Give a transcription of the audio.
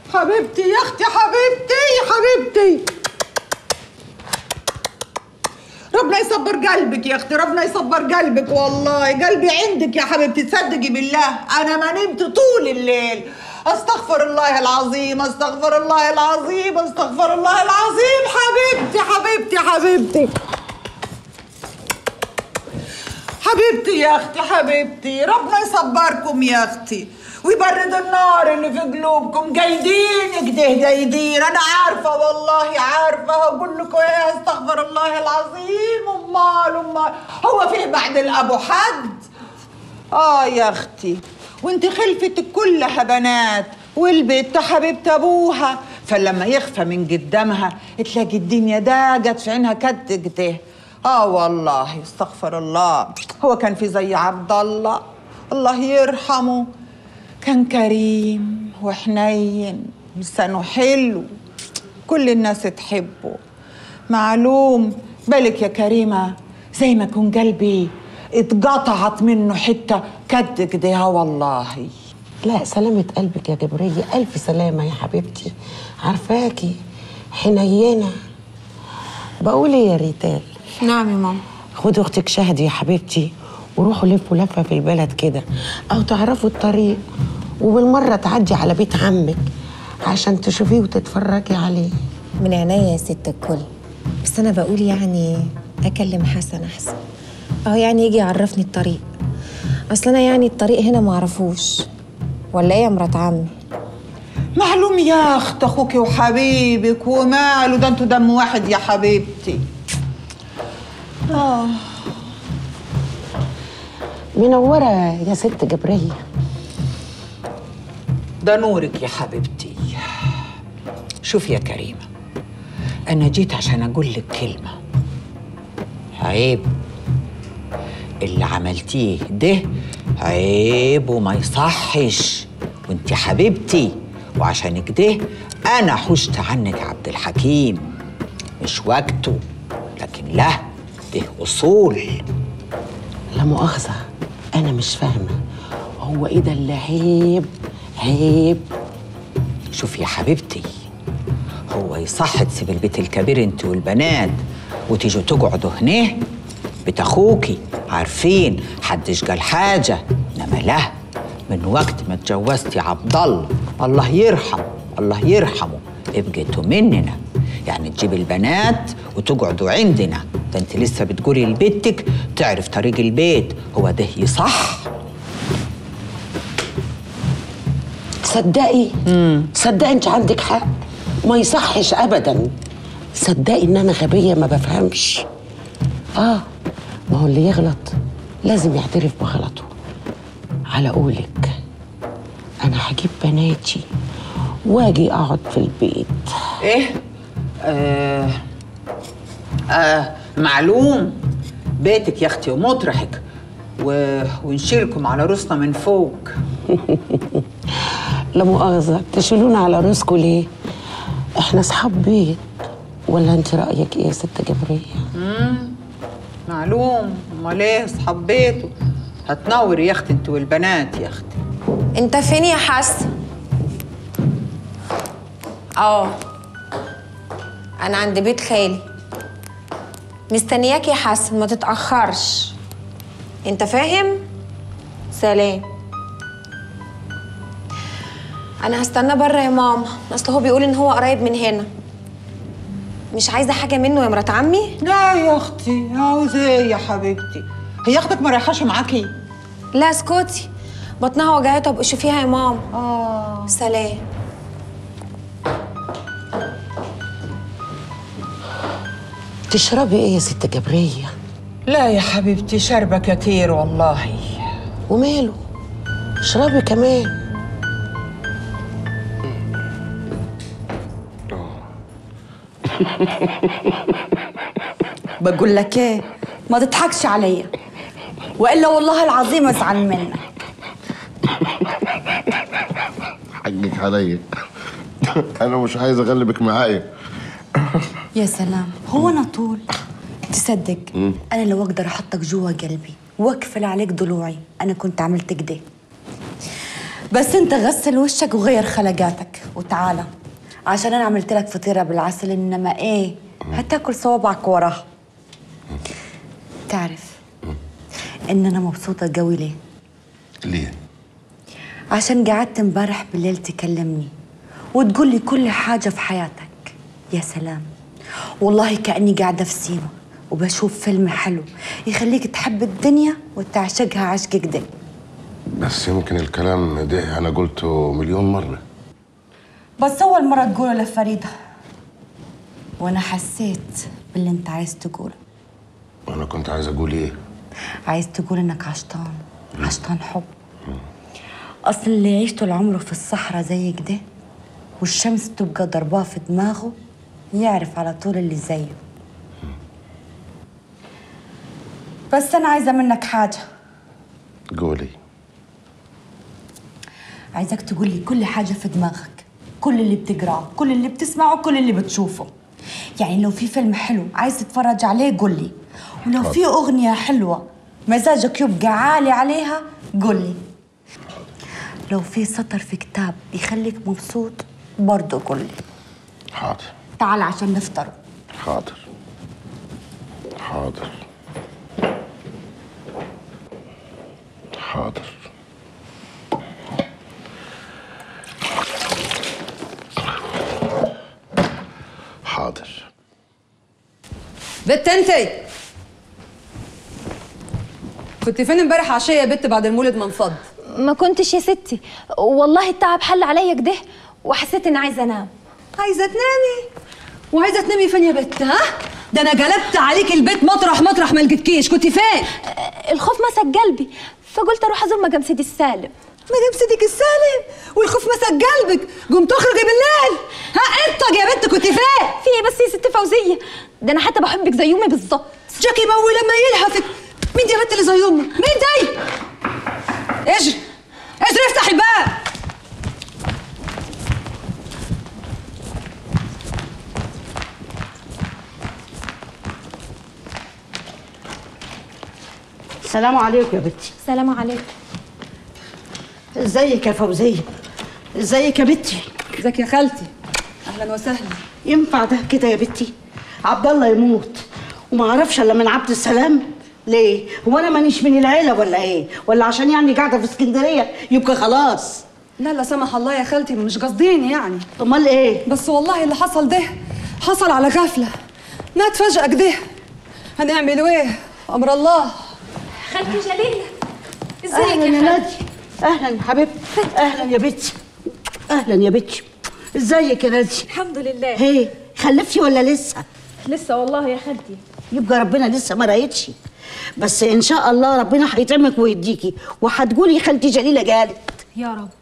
حبيبتي يا اختي، حبيبتي ربنا يصبر قلبك يا اختي، ربنا يصبر قلبك. والله قلبي عندك يا حبيبتي، تصدقي بالله انا ما نمت طول الليل. استغفر الله العظيم، استغفر الله العظيم، استغفر الله العظيم. حبيبتي يا اختي، حبيبتي ربنا يصبركم يا اختي ويبرد النار اللي في قلوبكم. قايدين كده قايدين، انا عارفه والله عارفه. هقول لكم ايه؟ استغفر الله العظيم. امال هو فيه بعد الابو حد؟ يا اختي، وانت خلفتك كلها بنات والبنت حبيبه ابوها، فلما يخفى من قدامها تلاقي الدنيا ضاقت في عينها كد كده. والله استغفر الله. هو كان في زي عبد الله، الله يرحمه، كان كريم وحنين لسانه حلو، كل الناس تحبه. معلوم بالك يا كريمة زي ما كون قلبي اتقطعت منه حتة كد كده. والله لا، سلامة قلبك يا جبرية، ألف سلامة يا حبيبتي. عارفاكي حنينة. بقول ايه يا ريتال؟ نعم يا ماما. خدي اختك شهد يا حبيبتي وروحوا لفوا لفه في البلد كده، او تعرفوا الطريق، وبالمره تعدي على بيت عمك عشان تشوفيه وتتفرجي عليه. من عينيا يا ست الكل، بس انا بقول يعني اكلم حسن احسن، اهو يعني يجي يعرفني الطريق. اصل انا يعني الطريق هنا معرفوش، ولا ايه يا مرات عمي؟ معلوم يا اخت، اخوك وحبيبك وماله، ده انتوا دم واحد يا حبيبتي. منوره يا ست جبريه. ده نورك يا حبيبتي. شوفي يا كريمه، انا جيت عشان اقول لك كلمه. عيب اللي عملتيه ده، عيب وما يصحش، وانت حبيبتي، وعشان كده انا حشت عنك عبد الحكيم. مش وقته، لكن لا، ده اصول. لا مؤاخذه، انا مش فاهمه، هو ايه ده اللي عيب؟ شوفي يا حبيبتي، هو يصح تسيب البيت الكبير انت والبنات وتيجوا تقعدوا هنا؟ بيت اخوكي عارفين حدش قال حاجه، انما لا، من وقت ما اتجوزتي عبد الله يرحمه ابقيتوا مننا، يعني تجيب البنات وتقعدوا عندنا. ده انت لسه بتقولي لبنتك تعرف طريق البيت، هو ده يصح؟ صدقي انت عندك حق، ما يصحش ابدا. صدقي ان انا غبيه ما بفهمش. ما هو اللي يغلط لازم يعترف بغلطه. على قولك انا هجيب بناتي واجي اقعد في البيت. ايه؟ معلوم بيتك يا اختي ومطرحك، ونشيلكم على راسنا من فوق. لا مؤاخذة، تشيلونا على راسكم ليه؟ احنا اصحاب بيت، ولا انت رأيك ايه يا ست جبرية؟ معلوم، امال ايه اصحاب بيته؟ هتنور يا اختي انت والبنات يا اختي. انت فين يا حسن؟ انا عند بيت خالي مستنياك يا حسن، ما تتأخرش، انت فاهم؟ سلام. انا هستنى بره يا ماما، اصل هو بيقول ان هو قريب من هنا. مش عايزه حاجه منه يا مرات عمي؟ لا يا اختي، عاوزه ايه يا حبيبتي؟ هي اختك ما رايحاش معاكي؟ لا اسكتي، بطنها وجعتها، ابقي شوفيها يا ماما. سلام. تشربي ايه يا ست جبرية؟ لا يا حبيبتي، شاربه كتير والله. وماله؟ اشربي كمان. بقول لك ايه، ما تضحكش عليا والا والله العظيم ازعل منك. حقك عليا. انا مش عايز اغلبك معايا. يا سلام، هو انا طول تصدق انا لو اقدر احطك جوا قلبي واقفل عليك ضلوعي انا كنت عملت كده. بس انت غسل وشك وغير خلقاتك وتعالى، عشان انا عملت لك فطيره بالعسل، انما ايه هتاكل صوابعك وراها. تعرف ان انا مبسوطه قوي ليه؟ ليه؟ عشان قعدت امبارح بالليل تكلمني وتقول لي كل حاجه في حياتك. يا سلام، والله كأني قاعده في سيما وبشوف فيلم حلو يخليك تحب الدنيا وتعشقها عشق كده. بس يمكن الكلام ده انا قلته مليون مره، بس أول مرة تقوله لفريدة، وأنا حسيت باللي أنت عايز تقوله. وانا كنت عايز اقول ايه؟ عايز تقول إنك عشطان حب. أصل اللي يعيش طول عمره في الصحراء زي كده والشمس تبقى ضرباه في دماغه يعرف على طول اللي زيه. بس أنا عايزة منك حاجة. قولي. عايزك تقول لي كل حاجة في دماغك، كل اللي بتقراه، كل اللي بتسمعه، كل اللي بتشوفه. يعني لو في فيلم حلو عايز تتفرج عليه قول لي، ولو في أغنية حلوة مزاجك يبقى عالي عليها قول لي، لو في سطر في كتاب يخليك مبسوط برضه قول لي. حاضر. تعال عشان نفطر. حاضر حاضر حاضر. حاضر. بت انتي كنت فين امبارح عشيه يا بت بعد المولد ما انفض؟ ما كنتش يا ستي، والله التعب حل عليا كده وحسيت اني عايزه انام. عايزه تنامي؟ وعايزه تنامي فين يا بت؟ ها؟ ده انا جلبت عليك البيت مطرح ما لقيتكيش، كنت فين؟ الخوف مسك قلبي فقلت اروح ازور مدام سيدي السالم. مدام سيدك السالم والخوف مسك قلبك، قمت تخرجي بالليل. ها انطق يا بنت، كنت فين؟ في ايه بس يا ست فوزيه؟ ده انا حتى بحبك زي امي بالظبط. جاكي موي لما يلهفك. مين دي يا بنت اللي زي امك؟ مين دي؟ اجري اجري افتحي الباب. السلام عليكم يا بنتي. سلام عليكم. ازيك يا فوزيه؟ ازيك يا بنتي؟ ازيك يا خالتي؟ اهلا وسهلا. ينفع ده كده يا بنتي؟ عبد الله يموت وما اعرفش الا من عبد السلام؟ ليه؟ هو انا مانيش من العيله ولا ايه؟ ولا عشان يعني قاعده في اسكندريه يبقى خلاص؟ لا لا سمح الله يا خالتي، مش قاصدين يعني. امال ايه؟ بس والله اللي حصل ده حصل على غفله، مات فجأة كده. هنعملوا ايه؟ امر الله. خالتي جليله ازيك اهلا يا يا خالتي؟ نادي. اهلا يا حبيبتي. اهلا يا بنتي. اهلا يا بنتي. ازيك يا نادي؟ الحمد لله. هي خلفتي ولا لسه؟ لسه والله يا خالتي. يبقى ربنا لسه ما رايتش، بس ان شاء الله ربنا هيطعمك ويديكي وهتقولي خالتي جليله قالت. يا رب.